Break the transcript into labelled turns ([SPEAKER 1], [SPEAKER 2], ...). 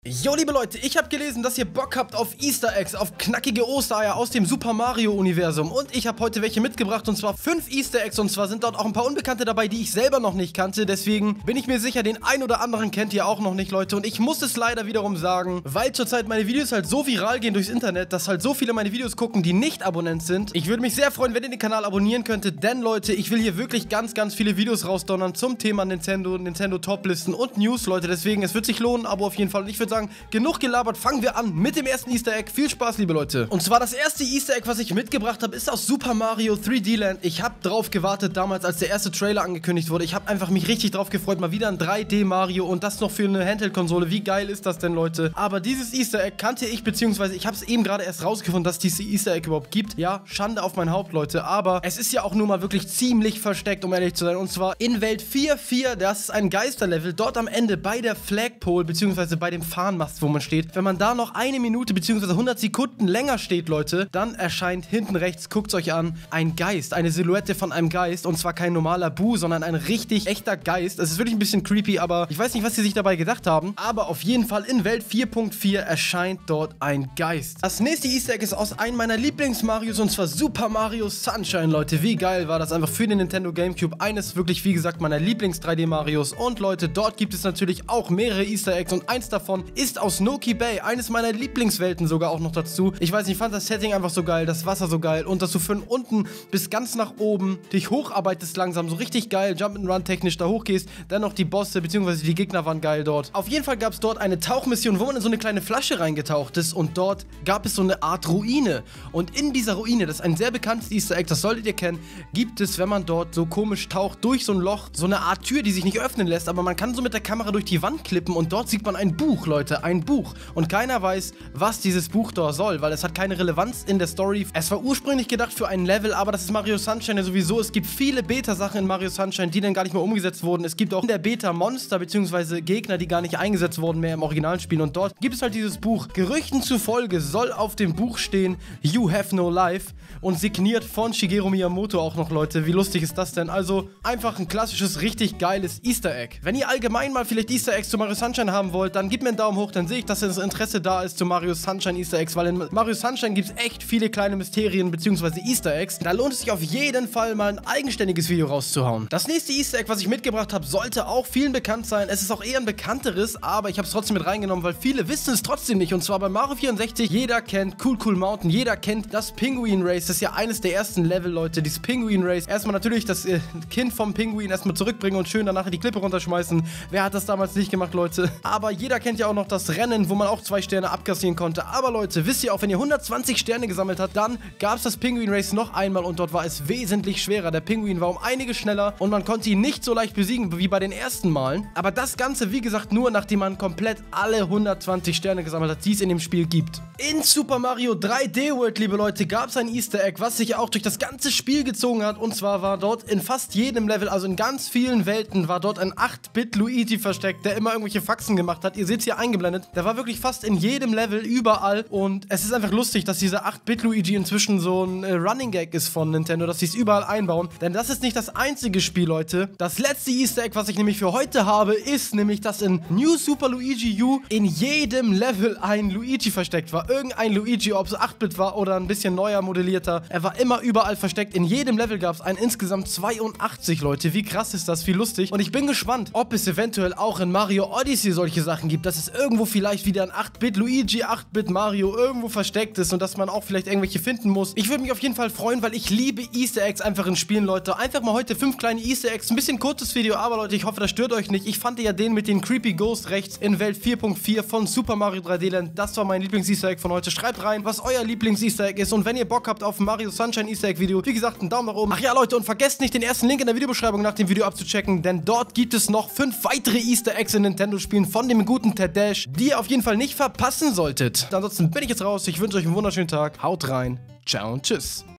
[SPEAKER 1] Jo, liebe Leute, ich habe gelesen, dass ihr Bock habt auf Easter Eggs, auf knackige Ostereier aus dem Super Mario Universum. Und ich habe heute welche mitgebracht, und zwar 5 Easter Eggs. Und zwar sind dort auch ein paar Unbekannte dabei, die ich selber noch nicht kannte. Deswegen bin ich mir sicher, den ein oder anderen kennt ihr auch noch nicht, Leute. Und ich muss es leider wiederum sagen, weil zurzeit meine Videos halt so viral gehen durchs Internet, dass halt so viele meine Videos gucken, die nicht Abonnent sind. Ich würde mich sehr freuen, wenn ihr den Kanal abonnieren könntet, denn Leute, ich will hier wirklich ganz viele Videos rausdonnern zum Thema Nintendo Top-Listen und News, Leute. Deswegen, es wird sich lohnen, Abo auf jeden Fall. Und ich würde sagen, genug gelabert, fangen wir an mit dem ersten Easter Egg. Viel Spaß, liebe Leute. Und zwar das erste Easter Egg, was ich mitgebracht habe, ist aus Super Mario 3D Land. Ich habe drauf gewartet damals, als der erste Trailer angekündigt wurde. Ich habe einfach mich richtig drauf gefreut. Mal wieder ein 3D Mario und das noch für eine Handheld-Konsole. Wie geil ist das denn, Leute? Aber dieses Easter Egg kannte ich, beziehungsweise ich habe es eben gerade erst rausgefunden, dass es dieses Easter Egg überhaupt gibt. Ja, Schande auf mein Haupt, Leute. Aber es ist ja auch nur mal wirklich ziemlich versteckt, um ehrlich zu sein. Und zwar in Welt 4.4, das ist ein Geisterlevel, dort am Ende bei der Flagpole, beziehungsweise bei dem Fahnenmast, wo man steht. Wenn man da noch eine Minute bzw. 100 Sekunden länger steht, Leute, dann erscheint hinten rechts, guckt es euch an, ein Geist, eine Silhouette von einem Geist, und zwar kein normaler Bu, sondern ein richtig echter Geist. Es ist wirklich ein bisschen creepy, aber ich weiß nicht, was sie sich dabei gedacht haben, aber auf jeden Fall in Welt 4.4 erscheint dort ein Geist. Das nächste Easter Egg ist aus einem meiner Lieblings-Marios, und zwar Super Mario Sunshine, Leute. Wie geil war das einfach für den Nintendo GameCube? Eines wirklich, wie gesagt, meiner Lieblings-3D-Marios. Und Leute, dort gibt es natürlich auch mehrere Easter Eggs, und eins davon ist aus Noki Bay, eines meiner Lieblingswelten sogar auch noch dazu. Ich weiß nicht, ich fand das Setting einfach so geil, das Wasser so geil, und dass du von unten bis ganz nach oben dich hocharbeitest langsam, so richtig geil, Jump'n'Run technisch da hochgehst, dann noch die Bosse bzw. die Gegner waren geil dort. Auf jeden Fall gab es dort eine Tauchmission, wo man in so eine kleine Flasche reingetaucht ist, und dort gab es so eine Art Ruine, und in dieser Ruine, das ist ein sehr bekanntes Easter Egg, das solltet ihr kennen, gibt es, wenn man dort so komisch taucht, durch so ein Loch, so eine Art Tür, die sich nicht öffnen lässt, aber man kann so mit der Kamera durch die Wand klippen, und dort sieht man ein Buch, Leute, ein Buch, und keiner weiß, was dieses Buch da soll, weil es hat keine Relevanz in der Story. Es war ursprünglich gedacht für ein Level, aber das ist Mario Sunshine ja sowieso. Es gibt viele Beta-Sachen in Mario Sunshine, die dann gar nicht mehr umgesetzt wurden. Es gibt auch in der Beta Monster bzw. Gegner, die gar nicht eingesetzt wurden mehr im originalen Spiel, und dort gibt es halt dieses Buch. Gerüchten zufolge soll auf dem Buch stehen You Have No Life, und signiert von Shigeru Miyamoto auch noch, Leute. Wie lustig ist das denn? Also einfach ein klassisches, richtig geiles Easter Egg. Wenn ihr allgemein mal vielleicht Easter Eggs zu Mario Sunshine haben wollt, dann gebt mir einen Daumen hoch, dann sehe ich, dass das Interesse da ist zu Mario Sunshine Easter Eggs, weil in Mario Sunshine gibt es echt viele kleine Mysterien bzw. Easter Eggs. Da lohnt es sich auf jeden Fall mal ein eigenständiges Video rauszuhauen. Das nächste Easter Egg, was ich mitgebracht habe, sollte auch vielen bekannt sein. Es ist auch eher ein bekannteres, aber ich habe es trotzdem mit reingenommen, weil viele wissen es trotzdem nicht. Und zwar bei Mario 64, jeder kennt Cool Mountain, jeder kennt das Penguin Race. Das ist ja eines der ersten Level, Leute, dieses Penguin Race. Erstmal natürlich das Kind vom Pinguin erstmal zurückbringen und schön danach die Klippe runterschmeißen. Wer hat das damals nicht gemacht, Leute? Aber jeder kennt ja auch noch das Rennen, wo man auch 2 Sterne abkassieren konnte. Aber Leute, wisst ihr auch, wenn ihr 120 Sterne gesammelt habt, dann gab es das Penguin Race noch einmal, und dort war es wesentlich schwerer. Der Pinguin war um einiges schneller und man konnte ihn nicht so leicht besiegen wie bei den ersten Malen. Aber das Ganze, wie gesagt, nur nachdem man komplett alle 120 Sterne gesammelt hat, die es in dem Spiel gibt. In Super Mario 3D World, liebe Leute, gab es ein Easter Egg, was sich auch durch das ganze Spiel gezogen hat, und zwar war dort in fast jedem Level, also in ganz vielen Welten, war dort ein 8-Bit Luigi versteckt, der immer irgendwelche Faxen gemacht hat. Ihr seht es hier eingeblendet. Der war wirklich fast in jedem Level, überall, und es ist einfach lustig, dass dieser 8-Bit Luigi inzwischen so ein Running Gag ist von Nintendo, dass sie es überall einbauen, denn das ist nicht das einzige Spiel, Leute. Das letzte Easter Egg, was ich nämlich für heute habe, ist nämlich, dass in New Super Luigi U in jedem Level ein Luigi versteckt war. Irgendein Luigi, ob es 8-Bit war oder ein bisschen neuer modellierter, er war immer überall versteckt. In jedem Level gab es einen, insgesamt 82, Leute. Wie krass ist das? Wie lustig. Und ich bin gespannt, ob es eventuell auch in Mario Odyssey solche Sachen gibt, dass es irgendwo vielleicht wieder ein 8-Bit Luigi, 8-Bit Mario irgendwo versteckt ist und dass man auch vielleicht irgendwelche finden muss. Ich würde mich auf jeden Fall freuen, weil ich liebe Easter Eggs einfach in Spielen, Leute. Einfach mal heute 5 kleine Easter Eggs. Ein bisschen kurzes Video, aber Leute, ich hoffe, das stört euch nicht. Ich fand ja den mit den Creepy Ghost rechts in Welt 4.4 von Super Mario 3D Land. Das war mein Lieblings-Easter Egg von heute. Schreibt rein, was euer Lieblings-Easter Egg ist, und wenn ihr Bock habt auf ein Mario Sunshine Easter Egg Video, wie gesagt, einen Daumen nach oben. Ach ja, Leute, und vergesst nicht, den ersten Link in der Videobeschreibung nach dem Video abzuchecken, denn dort gibt es noch 5 weitere Easter Eggs in Nintendo-Spielen von dem guten Ted Dash, die ihr auf jeden Fall nicht verpassen solltet. Ansonsten bin ich jetzt raus. Ich wünsche euch einen wunderschönen Tag. Haut rein. Ciao und tschüss.